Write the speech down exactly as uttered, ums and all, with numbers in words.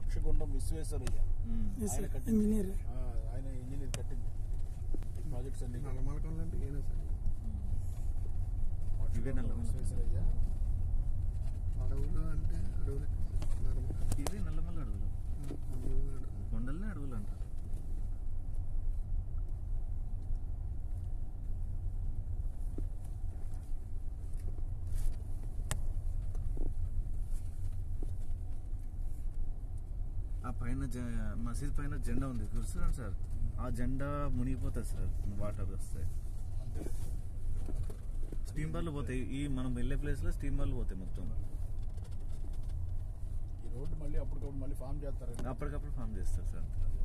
మోక్షగుండం విశ్వేశ్వరయ్య ఆయన కట్టింది, ఆయన ఇంజనీర్ కట్టింది ప్రాజెక్ట్స్ అన్ని. నల్లమలకొండ అంటే ఏనా సార్? ఇవే నల్లమల విశ్వేశ్వరయ్య అడవులు అంటే అడవులు, ఇవే నల్లమల అడవులు, కొండలనే అడవులు అంటారు. ఆ పైన మసీద్ పైన జెండా ఉంది చూస్తున్నాను సార్, ఆ జెండా మునిగిపోతుంది సార్ వాటర్ వస్తే. స్టీమర్లు పోతాయి, ఈ మనం వెళ్ళే ప్లేస్ లో స్టీమర్లు పోతాయి మొత్తం. ఈ రోడ్డు మళ్ళీ అప్పటికప్పుడు మళ్ళీ ఫామ్ చేస్తారు, అప్పటికప్పుడు ఫామ్ చేస్తారు సార్.